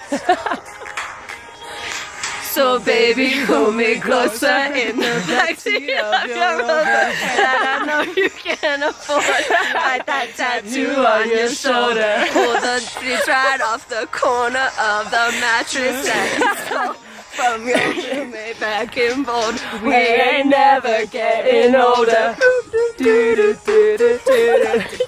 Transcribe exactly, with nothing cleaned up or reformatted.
So baby, pull me closer in the backseat of your Rover that I know you can afford. Write that tattoo on your shoulder. Pull the sheets right off the corner of the mattress that you stole from your roommate back in Bold. We ain't never getting older.